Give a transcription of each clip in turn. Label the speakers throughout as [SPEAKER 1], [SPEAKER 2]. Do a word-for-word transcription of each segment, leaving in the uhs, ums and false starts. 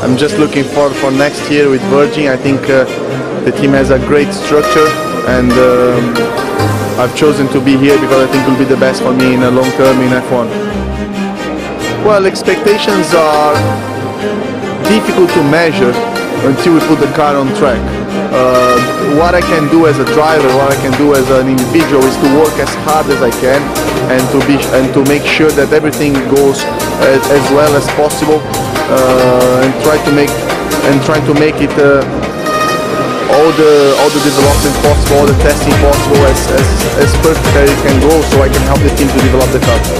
[SPEAKER 1] I'm just looking forward for next year with Virgin. I think uh, the team has a great structure, and um, I've chosen to be here because I think it will be the best for me in the long term in F one. Well, expectations are difficult to measure until we put the car on track. Uh, what I can do as a driver, what I can do as an individual is to work as hard as I can and to be and to make sure that everything goes as, as well as possible, uh, and try to make and try to make it uh, all the all the development possible, all the testing possible as, as, as perfect as it can go, so I can help the team to develop the car.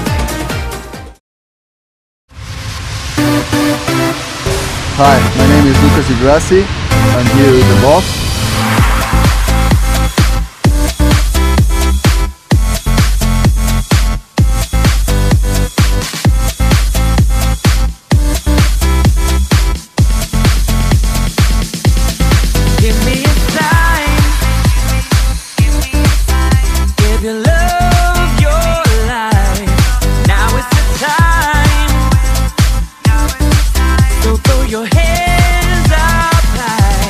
[SPEAKER 2] Hi, my name is Grassi. I'm here with the boss.
[SPEAKER 3] Give me a sign. Give your love your life. Now is the time. So throw your hands up high.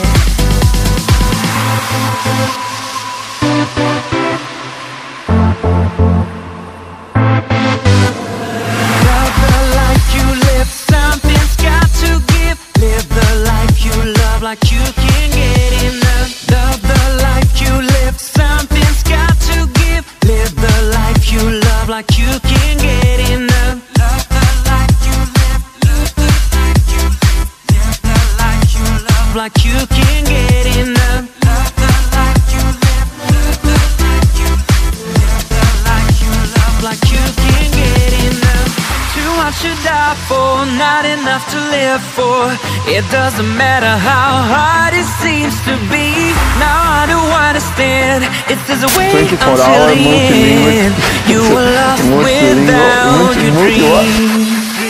[SPEAKER 3] Love the life you live. Something's got to give. Live the life you love like you can get enough. Love the life you live. Something's got to give. Live the life you love like you can get enough. Love the life you live. Love the life you live. Live the life you love like you can get enough. Love the life you live. Love the life you live. Live the life you love like you can get enough. Too much to die for, not enough to live for. It doesn't matter how hard it seems to be. Now I do understand. It says away until the end. You were lost without your dream.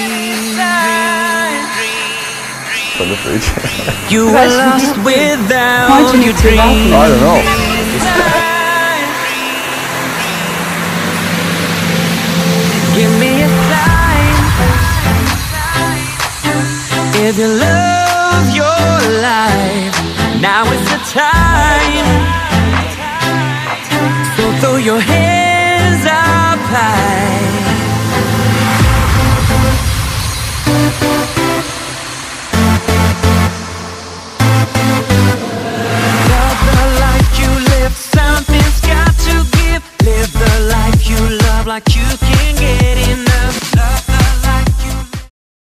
[SPEAKER 3] You were lost without your dream.
[SPEAKER 2] I don't know.
[SPEAKER 3] Give me a sign. If you love your life, now is the time. So throw your hands up high. Love the life you live. Something's got to give. Live the life you love like you can get in.